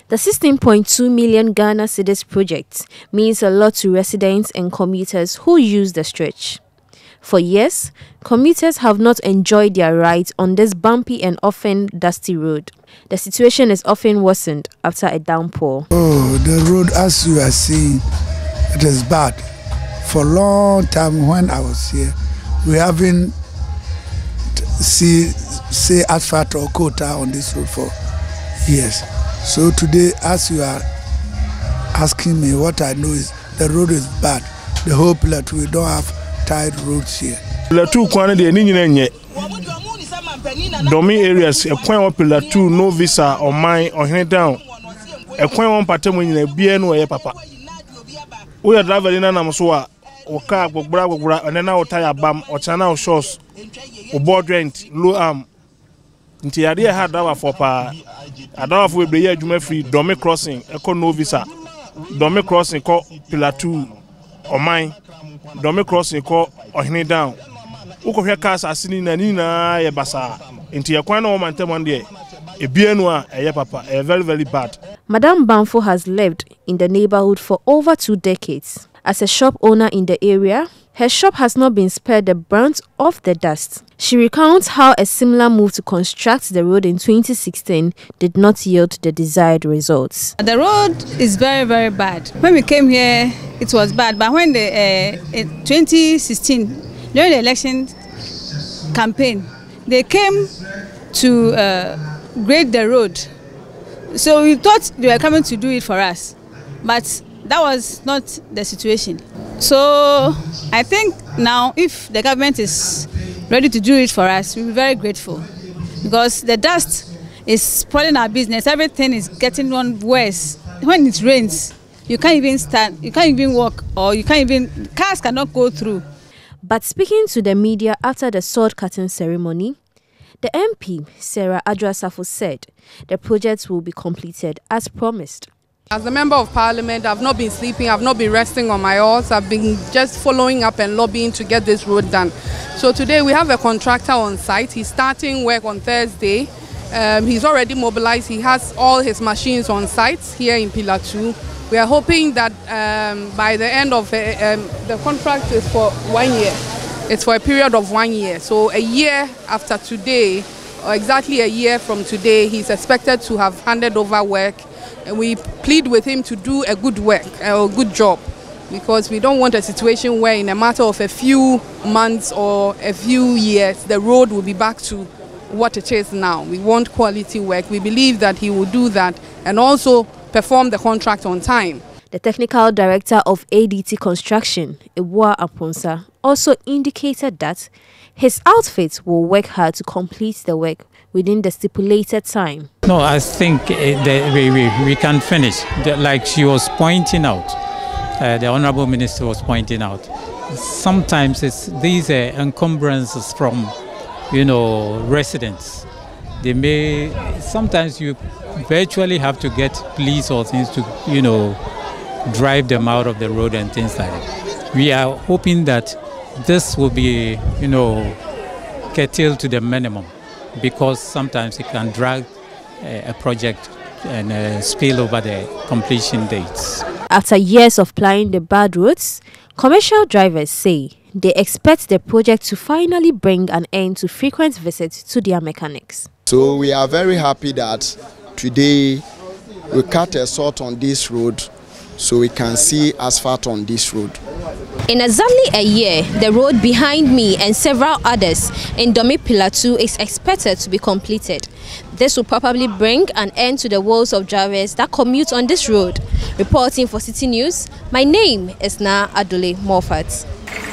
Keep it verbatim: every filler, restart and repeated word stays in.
The sixteen point two million Ghana cedis project means a lot to residents and commuters who use the stretch. For years, commuters have not enjoyed their rides on this bumpy and often dusty road. The situation is often worsened after a downpour. Oh, the road, as you are seeing, it is bad. For a long time when I was here, we haven't see say asphalt or quota on this road for years. So today, as you are asking me, what I know is the road is bad. The whole plateau, we don't have tied roads here. Plateau kwana de ni nyina nye. Domi areas ekwan wa plateau no visa or mine or hen down. Ekwan wa patem nyina bia no ye papa. We are traveling na nam so a o car gbogbra gbogbra and na o tire bam o chana o shoes o board rent low arm. Nti yade e ha dawa for pa adawa for we be adwuma free Domi crossing eko no visa. Domi crossing ko plateau or mine. Domi crossing ko ohene down. Uko hwe cars asini na ni na ye basa. Nti ye kwan na o mantem one day. E bia no a eye papa, e very very bad. Madam Banfo has lived in the neighborhood for over two decades. As a shop owner in the area, her shop has not been spared the brunt of the dust. She recounts how a similar move to construct the road in twenty sixteen did not yield the desired results. The road is very, very bad. When we came here, it was bad. But when the uh, in twenty sixteen, during the election campaign, they came to uh, grade the road. So we thought they were coming to do it for us. But that was not the situation. So I think now if the government is ready to do it for us, we'll be very grateful. Because the dust is spoiling our business. Everything is getting on worse. When it rains, you can't even stand, you can't even walk, or you can't even, cars cannot go through. But speaking to the media after the sword cutting ceremony, the M P, Sarah Adwoa-Safo, said the project will be completed as promised. As a member of parliament, I've not been sleeping, I've not been resting on my horse, I've been just following up and lobbying to get this road done. So today we have a contractor on site. He's starting work on Thursday. Um, he's already mobilized, he has all his machines on site here in Pillar two. We are hoping that um, by the end of uh, um, the contract is for one year. It's for a period of one year. So a year after today, or exactly a year from today, he's expected to have handed over work. And we plead with him to do a good work, a good job, because we don't want a situation where in a matter of a few months or a few years, the road will be back to what it is now. We want quality work. We believe that he will do that and also perform the contract on time. The technical director of A D T Construction, Ewa Aponsa, also indicated that his outfit will work hard to complete the work within the stipulated time. No, I think uh, the, we, we, we can finish. The, like she was pointing out, uh, the Honorable Minister was pointing out, sometimes it's these uh, encumbrances from, you know, residents. They may, sometimes you virtually have to get police or things to, you know, drive them out of the road and things like that. We are hoping that this will be, you know, curtailed to the minimum, because sometimes it can drag uh, a project and uh, spill over the completion dates. After years of plying the bad roads, commercial drivers say they expect the project to finally bring an end to frequent visits to their mechanics. So we are very happy that today we cut a sort on this road so we can see asphalt on this road. In exactly a year, the road behind me and several others in Domi Pillar two is expected to be completed. This will probably bring an end to the woes of drivers that commute on this road. Reporting for City News, my name is Na Adole Moffat.